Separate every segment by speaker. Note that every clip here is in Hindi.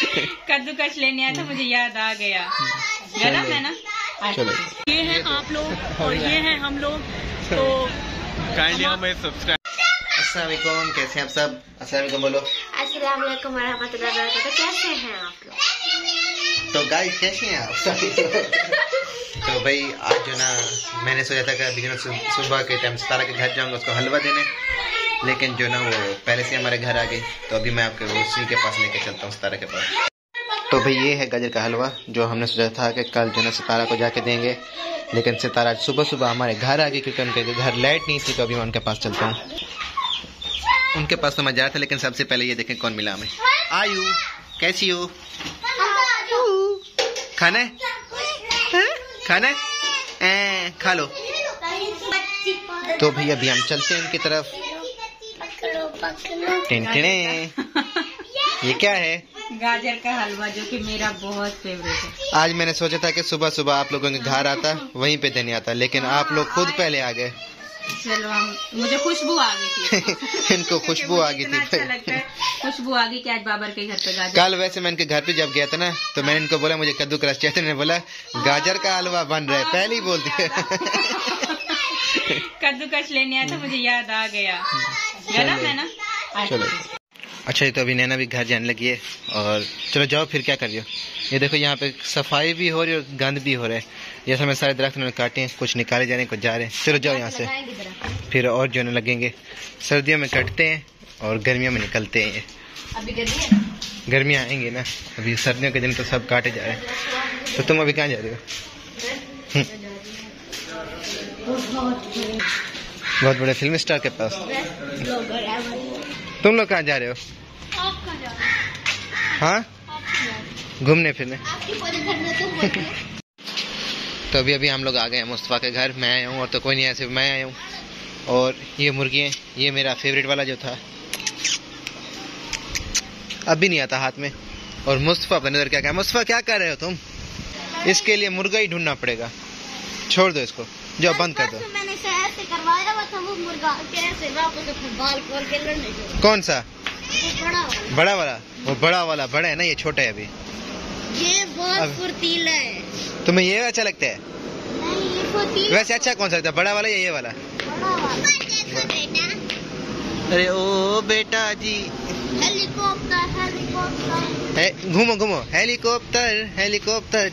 Speaker 1: कद्दूकस लेने आया था, मुझे याद आ गया। गरम है ना?
Speaker 2: चलो
Speaker 1: ये है आप लोग और ये है हम लोग, तो
Speaker 2: काइंडली हमें सब्सक्राइब। अस्सलाम वालेकुम, कैसे हैं आप सब? अस्सलाम वालेकुम बोलो।
Speaker 3: अस्सलाम वालेकुम रहमतुल्लाहि व बरकातहू। कैसे हैं आप लोग?
Speaker 2: तो गाइस कैसे हैं आप? तो भाई आज जो ना मैंने सोचा था कि अभी जो सुबह के टाइम सितारा के घर जाऊंगा उसको हलवा देने, लेकिन जो ना वो पहले से हमारे घर आ गई, तो अभी मैं आपके उसी के पास लेके चलता हूँ, सितारा के पास। तो भाई ये है गाजर का हलवा जो हमने सोचा था कि कल जो ना सितारा को जाके देंगे, लेकिन सितारा सुबह सुबह हमारे घर आ गई क्योंकि उनके घर लाइट नहीं थी, तो अभी मैं उनके पास चलता हूँ। उनके पास तो मैं जा रहा था, लेकिन सबसे पहले ये देखें कौन मिला हमें। आयु कैसी हो? खाना है? खाना है? खा लो। तो भाई अभी हम चलते हैं उनकी तरफ। टिनटिने ये क्या है?
Speaker 1: गाजर का हलवा, जो कि मेरा बहुत फेवरेट है।
Speaker 2: आज मैंने सोचा था कि सुबह सुबह आप लोगों के घर आता, वहीं पे देने आता, लेकिन आप लोग खुद पहले आ गए।
Speaker 1: चलो मुझे खुशबू आ गई थी।
Speaker 2: इनको खुशबू आ गई थी।
Speaker 1: अच्छा लगता है, खुशबू आ गई कि आज बाबर के घर पे गाजर।
Speaker 2: कल वैसे मैं इनके घर पे जब गया था ना, तो मैंने इनको बोला मुझे कद्दूकस चाहिए, तो इन्होंने बोला गाजर का हलवा बन रहा है, पहले ही बोल दिया।
Speaker 1: कद्दूकस लेने आया था, मुझे याद आ गया। गरम है ना?
Speaker 2: चलो अच्छा, ये तो अभी नैना भी घर जाने लगी है, और चलो जाओ फिर क्या कर रही हो? ये देखो यहाँ पे सफाई भी हो रही है और गंद भी हो रहा है। जैसे मैं सारे दरख्त उन्होंने काटे हैं, कुछ निकाले जा रहे हैं, कुछ जा रहे हैं। चलो जाओ यहाँ से, फिर और जो न लगेंगे। सर्दियों में कटते हैं और गर्मियों में निकलते हैं।
Speaker 1: अभी गर्मी है,
Speaker 2: गर्मियाँ आएंगी ना, अभी सर्दियों के दिन तो सब काटे जा रहे हैं। तो तुम अभी कहाँ जा रहे हो? बहुत बड़े फिल्म स्टार के पास। तुम लोग कहाँ जा रहे हो? हाँ, घूमने फिरने। तो अभी हम लोग आ गए हैं मुस्तफ़ा के घर। मैं आया हूँ और तो कोई नहीं आया, सिर्फ मैं आया हूँ। और ये मुर्गी है, ये मेरा फेवरेट वाला जो था, अभी नहीं आता हाथ में। और मुस्तफ़ा अपने नजर क्या, मुस्तफ़ा क्या कर रहे हो तुम? इसके लिए मुर्गा ही ढूंढना पड़ेगा, छोड़ दो इसको, जो बंद कर दो।
Speaker 3: मैंने शहर से करवाया हुआ था वो मुर्गा, कैसे वापस बाल खोल के लड़ने को।
Speaker 2: कौन सा? बड़ा वाला? वो बड़ा वाला बड़ा है ना, ये छोटा है अभी।
Speaker 3: ये बहुत फुर्तीला है।
Speaker 2: तुम्हें ये अच्छा लगता है?
Speaker 3: नहीं, ये फुर्तीला।
Speaker 2: वैसे अच्छा कौन सा लगता है, बड़ा वाला या ये वाला?
Speaker 3: बड़ा वाला। बेटा,
Speaker 2: अरे ओ बेटा जी,
Speaker 3: हेलीकॉप्टर हेलीकॉप्टर।
Speaker 2: घूमो घूमो, हेलीकॉप्टर हेलीकॉप्टर।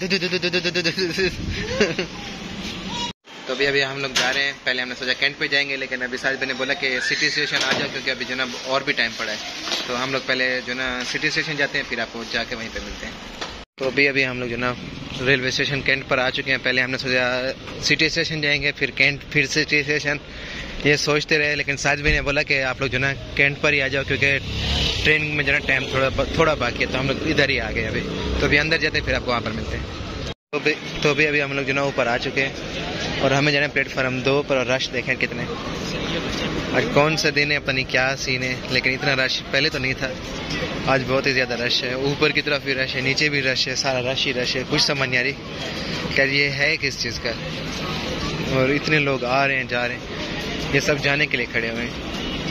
Speaker 2: तो अभी हम लोग जा रहे हैं। पहले हमने सोचा कैंट पे जाएंगे, लेकिन अभी साजिद ने बोला कि सिटी स्टेशन आ जाओ, क्योंकि अभी जो ना और भी टाइम पड़ा है। तो हम लोग पहले जो ना सिटी स्टेशन जाते हैं, फिर आपको जाके वहीं पे मिलते हैं। तो अभी हम लोग जो ना रेलवे स्टेशन कैंट पर आ चुके हैं। पहले हमने सोचा सिटी स्टेशन जाएंगे, फिर कैंट, फिर सिटी स्टेशन, ये सोचते रहे, लेकिन साजिद ने बोला कि आप लोग जो ना कैंट पर ही आ जाओ, क्योंकि ट्रेन में जो ना टाइम थोड़ा बाकी है। तो हम लोग इधर ही आ गए अभी। तो अभी अंदर जाते हैं, फिर आपको वहाँ पर मिलते हैं। तो अभी हम लोग जो ना ऊपर आ चुके हैं, और हमें जाना प्लेटफॉर्म 2 पर। और रश देखें कितने, आज कौन सा दिन है, पता नहीं क्या सीन है, लेकिन इतना रश पहले तो नहीं था। आज बहुत ही ज़्यादा रश है, ऊपर की तरफ भी रश है, नीचे भी रश है, सारा रश ही रश है। कुछ समझ नहीं आ रही क्या ये है किस चीज़ का, और इतने लोग आ रहे हैं जा रहे हैं, ये सब जाने के लिए खड़े हुए हैं।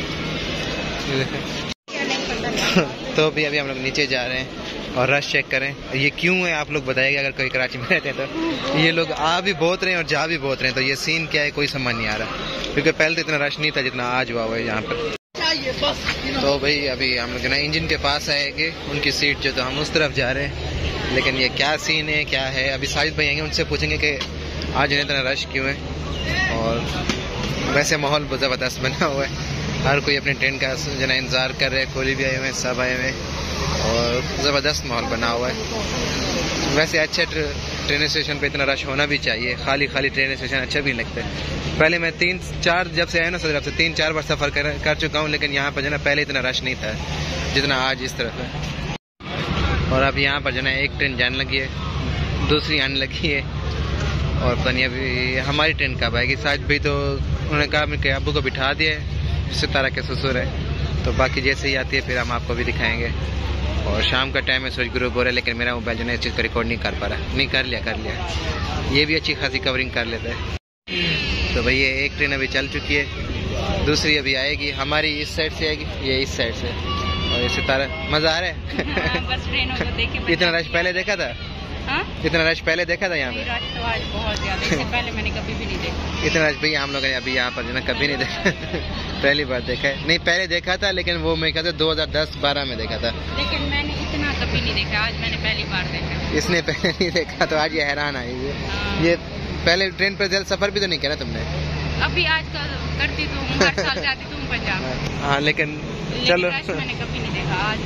Speaker 2: तो अभी हम लोग नीचे जा रहे हैं और रश चेक करें ये क्यों है, आप लोग बताइएगा अगर कोई कराची में रहते हैं तो। ये लोग आ भी बहुत रहे हैं और जा भी बहुत रहे हैं, तो ये सीन क्या है कोई समझ नहीं आ रहा, क्योंकि पहले तो इतना रश नहीं था जितना आज हुआ है यहाँ पर। तो भाई अभी हम लोग जो ना इंजन के पास आएंगे, उनकी सीट जो, तो हम उस तरफ जा रहे हैं, लेकिन ये क्या सीन है क्या है, अभी साजिद भाई आएंगे, उनसे पूछेंगे कि आज इतना रश क्यों है। और वैसे माहौल बहुत ज़बरदस्त बना हुआ है, हर कोई अपने ट्रेन का जो ना इंतज़ार कर रहे हैं, कोहली भी आए हुए हैं, सब आए हुए हैं, और ज़बरदस्त माहौल बना हुआ है। वैसे अच्छे ट्रेन स्टेशन पे इतना रश होना भी चाहिए, खाली ट्रेन स्टेशन अच्छा भी लगता है। पहले मैं 3-4 जब से आया ना सदर से 3-4 बार सफ़र कर चुका हूँ, लेकिन यहाँ पर जो ना पहले इतना रश नहीं था जितना आज इस तरफ है। और अब यहाँ पर जो ना एक ट्रेन जाने लगी है, दूसरी आने लगी है, और पता नहीं अभी हमारी ट्रेन कब आएगी। साजिद भाई तो उन्होंने कहा कि अब्बू को बिठा दिए, सितारा के ससुर है, तो बाकी जैसे ही आती है फिर हम आपको भी दिखाएंगे। और शाम का टाइम है, सूरज ग्रुप हो रहा है, लेकिन मेरा मोबाइल जो है इस चीज़ को रिकॉर्ड नहीं कर पा रहा। नहीं, कर लिया, ये भी अच्छी खासी कवरिंग कर लेता है। तो भाई ये एक ट्रेन अभी चल चुकी है, दूसरी अभी आएगी, हमारी इस साइड से आएगी, ये इस साइड से, और ये सितारा मजा आ रहा है।
Speaker 1: बस ट्रेनों को देखे।
Speaker 2: इतना रश पहले देखा था?
Speaker 1: हाँ?
Speaker 2: इतना रश पहले देखा था यहाँ पे?
Speaker 1: रश तो आज बहुत ज्यादा, इससे पहले मैंने कभी भी नहीं देखा।
Speaker 2: इतना रश भैया हम लोगों ने अभी यहाँ पर जो ना कभी नहीं देखा। पहली बार देखा है। नहीं पहले देखा था, लेकिन वो मैं कहता 2010-12 में देखा था,
Speaker 1: लेकिन मैंने इतना कभी नहीं देखा। आज मैंने पहली बार देखा।
Speaker 2: इसने पहले नहीं देखा तो आज ये हैरान आई है। ये पहले ट्रेन पर जल्द सफर भी तो नहीं किया ना तुमने?
Speaker 1: अभी आजकल करती तो हूँ, हर साल जाती तुम पंजाब।
Speaker 2: हाँ लेकिन चलो
Speaker 1: मैंने कभी नहीं देखा, आज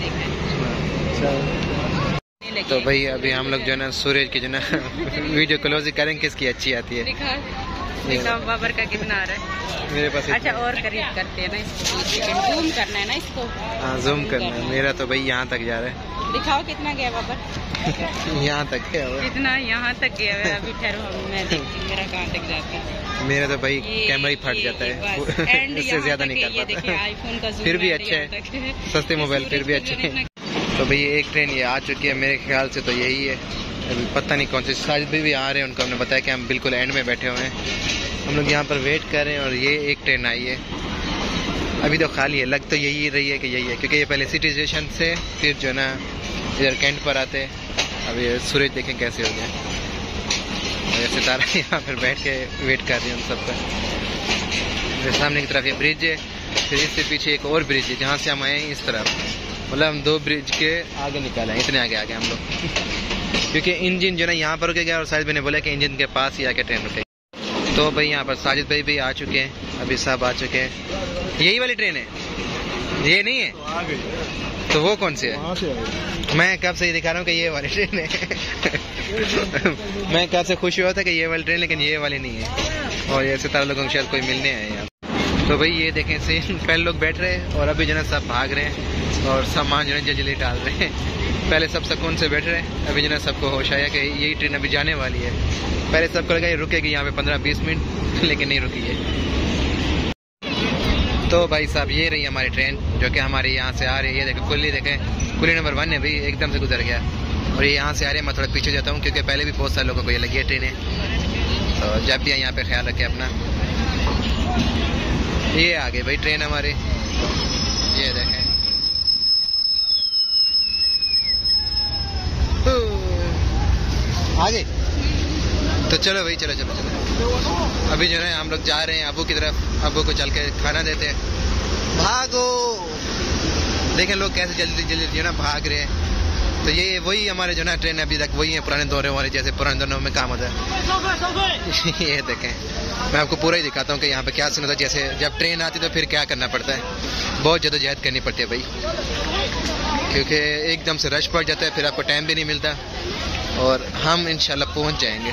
Speaker 1: देखा।
Speaker 2: तो भाई अभी हम लोग जो है ना सूरज की जो ना वीडियो क्लोज करेंगे, किसकी अच्छी आती है।
Speaker 1: दिखाओ बाबर का कितना आ रहा है
Speaker 2: मेरे पास। अच्छा
Speaker 1: और करीब करते हैं ना इसको, जूम करना है ना इसको।
Speaker 2: हाँ जूम करना है। मेरा तो भाई यहाँ तक जा रहा है।
Speaker 1: दिखाओ कितना गया बाबर।
Speaker 2: यहाँ तक गया हुआ।
Speaker 1: कितना यहाँ तक गया है। अभी ठहरो मैं देखती मेरा कहाँ तक जाता है।
Speaker 2: मेरा तो भाई कैमरा ही फट जाता है, इससे ज्यादा नहीं कर पाता।
Speaker 1: आईफोन का
Speaker 2: फिर भी अच्छा है, सस्ते मोबाइल फिर भी अच्छे हैं। तो भाई एक ट्रेन ये आ चुकी है, मेरे ख्याल से तो यही है। अभी पता नहीं कौन सी। साजिद भी आ रहे हैं, उनको हमने बताया कि हम बिल्कुल एंड में बैठे हुए हैं। हम लोग यहाँ पर वेट कर रहे हैं और ये एक ट्रेन आई है। अभी तो खाली है, लग तो यही रही है कि यही है, क्योंकि ये पहले सिटी स्टेशन से फिर जो ना इधर कैंट पर आते। अभी सूरज देखें कैसे हो गया। सितारा यहाँ पर बैठ के वेट कर रही है उन सबका। सामने की तरफ ये ब्रिज है, फिर इससे पीछे एक और ब्रिज है जहाँ से हम आए हैं इस तरफ। मतलब हम 2 ब्रिज के आगे निकाले हैं, इतने आगे आ गए हम लोग। क्योंकि इंजन जो ना यहाँ पर रुके गया और साजिद भाई ने बोला कि इंजन के पास ही आके ट्रेन रुकेगी। तो भाई यहाँ पर साजिद भाई भी आ चुके हैं, अभी सब आ चुके हैं। यही वाली ट्रेन है, ये नहीं है? तो वो कौन सी है? मैं कब से ये दिखा रहा हूँ कि ये वाली ट्रेन है। मैं कब से खुश हुआ था कि ये वाली ट्रेन, लेकिन ये वाली नहीं है। और ये सितारा लोगों को शायद कोई मिलने आए यहाँ। तो भाई ये देखें सीन, पहले लोग बैठ रहे हैं और अभी जो है सब भाग रहे हैं और सामान जो है जल्दी डाल रहे हैं। पहले सब सुकून से बैठ रहे हैं, अभी जो है सबको होश आया कि यही ट्रेन अभी जाने वाली है। पहले सबको लगा ये रुकेगी यहाँ पे 15-20 मिनट, लेकिन नहीं रुकी है। तो भाई साहब ये रही हमारी ट्रेन जो कि हमारे यहाँ से आ रही है। ये देखें कुल्ली, देखें कुल्ली नंबर 1 है भाई, एकदम से गुजर गया। और ये यहाँ से आ रही है। मैं थोड़ा पीछे जाता हूँ क्योंकि पहले भी बहुत सारे लोगों को ये लगी है ट्रेनें। तो जब भी यहाँ पे ख्याल रखें अपना। ये आ गई भाई ट्रेन हमारी, ये देखें। आ गई। तो चलो भाई, चलो चलो चलो। अभी जो है हम लोग जा रहे हैं अबू की तरफ। अबू को चल के खाना देते हैं। भागो, देखें लोग कैसे जल्दी जल्दी जो ना भाग रहे हैं। तो ये वही हमारे जो ना ट्रेन अभी तक वही है, पुराने दौरे वाले, जैसे पुराने दौरों में काम होता है। ये देखें, मैं आपको पूरा ही दिखाता हूँ कि यहाँ पे क्या सीन होता है। जैसे जब ट्रेन आती तो फिर क्या करना पड़ता है, बहुत जद्दोजहद करनी पड़ती है भाई, क्योंकि एकदम से रश पड़ जाता है, फिर आपको टाइम भी नहीं मिलता। और हम इंशाल्लाह पहुँच जाएंगे।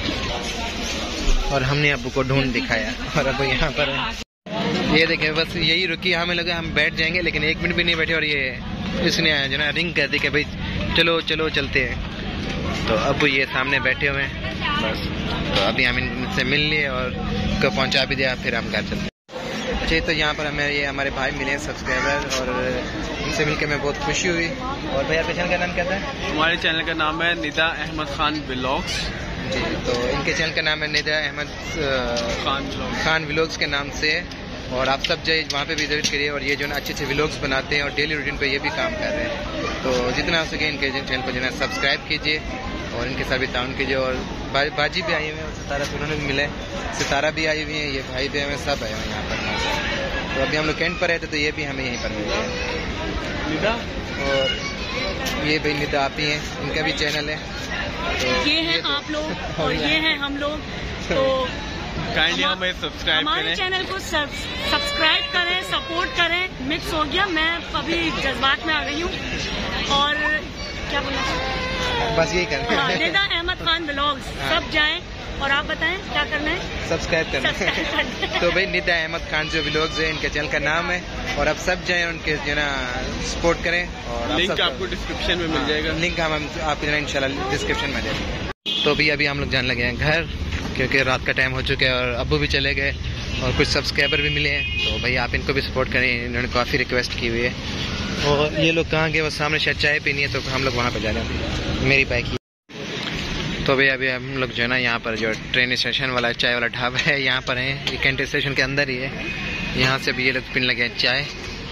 Speaker 2: और हमने अबू को ढूंढ दिखाया और अब यहाँ पर है। ये देखें बस यही रुकी, हमें लगा हम बैठ जाएंगे, लेकिन 1 मिनट भी नहीं बैठे और ये इसने जो ना रिंग कर दी कि भाई चलो चलो चलते हैं। तो अब ये सामने बैठे हुए हैं बस। तो अभी हम इनसे मिल लिए और उनको पहुंचा भी दिया, फिर हम घर चलते हैं। अच्छा, तो यहाँ पर हमें ये हमारे भाई मिले सब्सक्राइबर और इनसे मिलकर मैं बहुत खुशी हुई। और भैया आपके चैनल का नाम क्या था?
Speaker 4: हमारे चैनल का नाम है निदा अहमद खान व्लॉग्स
Speaker 2: जी। तो इनके चैनल का नाम है निदा अहमद खान व्लॉग्स के नाम से। और आप सब जाइए वहाँ पे भी विजिट करिए। और ये जो ना अच्छे अच्छे व्लॉग्स बनाते हैं और डेली रूटीन पे ये भी काम कर रहे हैं। तो जितना हो सके इनके चैनल को जो है सब्सक्राइब कीजिए और इनके साथ भी ताउन कीजिए। और बाजी भी आई हुई है, सितारा से उन्होंने भी मिले, सितारा भी आई हुई है, ये भाई भी हमें सब आए हुए यहाँ पर। तो अभी हम लोग कैंट पर रहते तो ये भी हमें यहीं पर मिले हैं। और ये भाई निदा आप ही हैं, इनका भी चैनल है।
Speaker 5: तो ये हैं आप लोग और ये हैं हम लोग। तो
Speaker 4: काइंडली हमें सब्सक्राइब करें,
Speaker 5: हमारे चैनल को सब्सक्राइब करें, सपोर्ट करें। मिक्स हो गया, मैं अभी जज्बात में आ गई हूँ। और क्या बोलना,
Speaker 2: बस यही करना है।
Speaker 5: निदा अहमद खान व्लॉग्स, सब जाएं। और आप बताएं क्या करना है?
Speaker 2: सब्सक्राइब करना है। तो भाई निदा अहमद खान जो व्लॉग्स है इनके चैनल का नाम है। और आप सब जाएं, उनके जो ना सपोर्ट करें। और
Speaker 4: लिंक आपको डिस्क्रिप्शन में मिल जाएगा।
Speaker 2: लिंक हम आपको इंशाल्लाह डिस्क्रिप्शन में देंगे। तो भी अभी हम लोग जाने लगे हैं घर, क्योंकि रात का टाइम हो चुका है और अब्बू भी चले गए और कुछ सब्सक्राइबर भी मिले हैं। तो भाई आप इनको भी सपोर्ट करें, इन्होंने काफ़ी रिक्वेस्ट की हुई है। और ये लोग कहाँ गए, वो सामने शायद चाय पीनी है, तो हम लोग वहाँ पर जा रहे हैं, मेरी बाइक ही। तो भाई अभी हम लोग जो है ना यहाँ पर जो ट्रेन स्टेशन वाला चाय वाला ढाबा है यहाँ पर है। ये कैंट स्टेशन के अंदर ही है। यहाँ से भी ये लोग पीने लगे हैं चाय।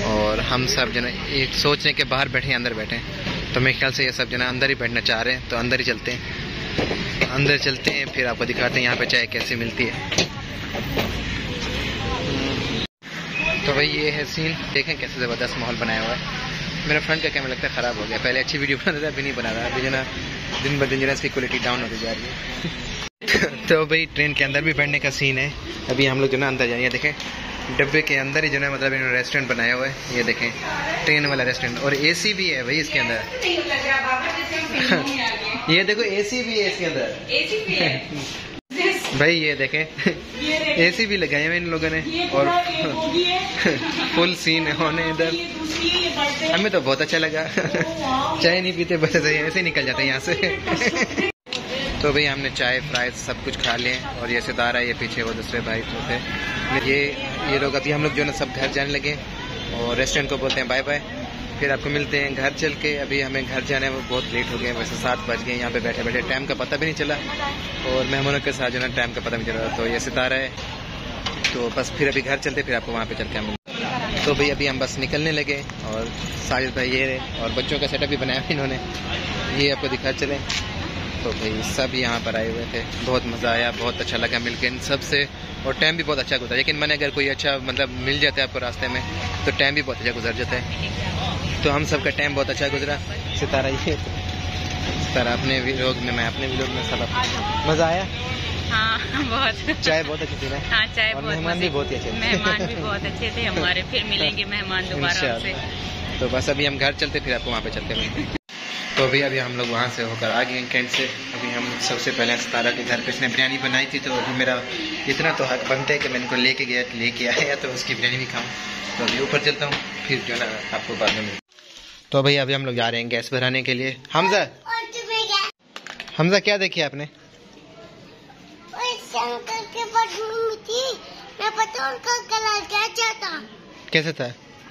Speaker 2: और हम सब जो है एक सोच रहे हैं कि बाहर बैठे अंदर बैठे, तो मेरे ख्याल से ये सब जो है अंदर ही बैठना चाह रहे हैं, तो अंदर ही चलते हैं। अंदर चलते हैं, फिर आपको दिखाते हैं यहाँ पे चाय कैसे मिलती है। तो भाई ये है सीन, देखें कैसे ज़बरदस्त माहौल बनाया हुआ है। मेरा फ्रंट का कैमरा लगता है ख़राब हो गया, पहले अच्छी वीडियो बना था, अभी नहीं बना रहा, अभी जो ना दिन ब दिन जो है इसकी क्वालिटी डाउन होती जा रही है। तो भाई ट्रेन के अंदर भी बैठने का सीन है। अभी हम लोग जो ना अंदर जाएंगे, देखें डब्बे के अंदर ही जो है मतलब इन्होंने रेस्टोरेंट बनाया हुआ है, ये देखें ट्रेन वाला रेस्टोरेंट, और एसी भी है भाई इसके अंदर। ये देखो एसी भी है इसके अंदर भाई, ये देखें एसी भी लगाए हुए इन लोगों ने, और फुल सीन होने इधर। हमें तो बहुत अच्छा लगा चाय नहीं पीते, बस ऐसे निकल जाते हैं यहाँ से। तो भाई हमने चाय फ्राई सब कुछ खा लिए, और ये सितारा ये पीछे वो दूसरे भाई तो थे, ये लोग। अभी हम लोग जो है ना सब घर जाने लगे, और रेस्टोरेंट को बोलते हैं बाय बाय, फिर आपको मिलते हैं घर चल के। अभी हमें घर जाना है, वो बहुत लेट हो गए, वैसे 7 बज गए। यहाँ पे बैठे बैठे टाइम का पता भी नहीं चला, और मेहमानों के साथ जो है टाइम का पता नहीं चला। तो ये सितारा है, तो बस फिर अभी घर चलते, फिर आपको वहाँ पे चल के मिलते। तो भाई अभी हम बस निकलने लगे, और साजिद भाई ये रहे, और बच्चों का सेटअप भी बनाया इन्होंने, ये आपको दिखा चले। तो भाई सब यहाँ पर आए हुए थे, बहुत मज़ा आया, बहुत अच्छा लगा मिलकर इन सब से, और टाइम भी बहुत अच्छा गुजरा। लेकिन मैंने अगर कोई अच्छा मतलब मिल जाता है आपको रास्ते में, तो टाइम भी बहुत अच्छा गुजर जाता है। तो हम सब का टाइम बहुत अच्छा गुजरा। सितारा ये सितारा अपने व्लॉग में, मैं अपने व्लॉग में, सब मज़ा आया।
Speaker 1: हाँ बहुत,
Speaker 2: चाय बहुत अच्छी थी ना।
Speaker 1: हाँ चाय
Speaker 2: और
Speaker 1: बहुत,
Speaker 2: मेहमान भी बहुत ही अच्छे थे।
Speaker 1: मेहमान भी बहुत अच्छे थे हमारे। फिर मिलेंगे मेहमान दोबारा हमसे।
Speaker 2: तो बस अभी हम घर चलते, फिर आपको वहाँ पे चलते हैं। तो अभी हम लोग वहाँ से होकर आ गए कैंट से। अभी हम सबसे पहले सितारा के घर पे इसने बिरयानी बनाई थी, तो अभी मेरा इतना तो हक बनता है कि मैं इनको लेके आया तो उसकी बिरयानी भी खाऊँ। तो अभी ऊपर चलता हूँ, फिर जो है ना आपको बाद में। तो भाई अभी हम लोग जा रहे हैं गैस भराने के लिए। हमजा क्या देखिए आपने? कैसे था?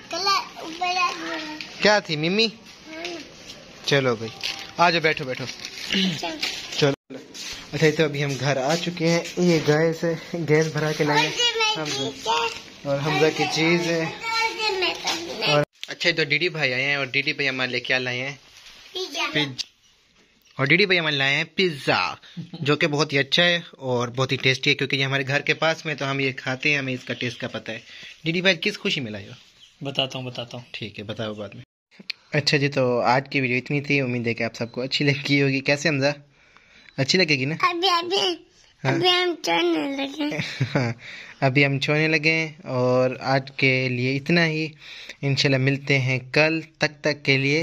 Speaker 2: क्या थी मिम्मी? चलो भाई आ जाओ, बैठो बैठो चलो। अच्छा तो अभी हम घर आ चुके हैं। ये गैस भरा के लाए और हमजा की चीज है। और अच्छा तो डीडी भाई आए हैं, और डीडी भाई हमारे लिए क्या लाए हैं? और डीडी भाई हमारे लाए हैं पिज्ज़ा, जो कि बहुत ही अच्छा है और बहुत ही टेस्टी है, क्योंकि ये हमारे घर के पास में, तो हम ये खाते हैं, हमें इसका टेस्ट का पता है। डीडी भाई किस खुशी में लाए हो?
Speaker 6: बताता हूँ।
Speaker 2: ठीक है बताओ बाद में। अच्छा जी, तो आज की वीडियो इतनी थी, उम्मीद है कि आप सबको अच्छी लगी होगी। कैसे हमजा, अच्छी लगेगी ना?
Speaker 3: अभी हम छोड़ने लगे।
Speaker 2: अभी हम छोड़ने लगे, और आज के लिए इतना ही। इंशाल्लाह मिलते हैं कल, तक के लिए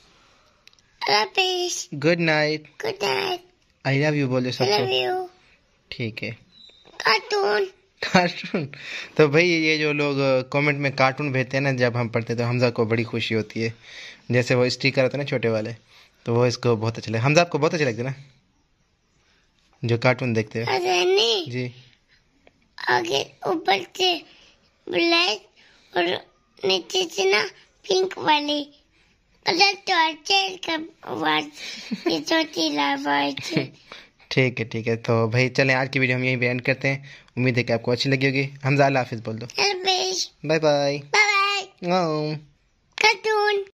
Speaker 2: good night. I love you बोलो सबको। ठीक है। कार्टून। तो भाई ये जो लोग कमेंट में कार्टून भेजते हैं ना, जब हम पढ़ते तो हमजा को बड़ी खुशी होती है। जैसे वो स्टिकर होता है ना छोटे वाले, तो वो इसको बहुत अच्छा लगता है। हमजा आपको बहुत अच्छे लगते हैं ना जो कार्टून देखते हैं? जी
Speaker 3: आगे ऊपर से ब्लैक और नीचे से ना पिंक वाली, मतलब टॉर्चर का आवाज, ये छोटी आवाज।
Speaker 2: ठीक है। तो भाई चलें, आज की वीडियो हम यहीं पे एंड करते हैं। उम्मीद है कि आपको अच्छी लगी होगी। हमजा अल्लाह हाफिज बोल दो।
Speaker 3: Bye bye.
Speaker 2: Bye bye.
Speaker 3: Cartoon.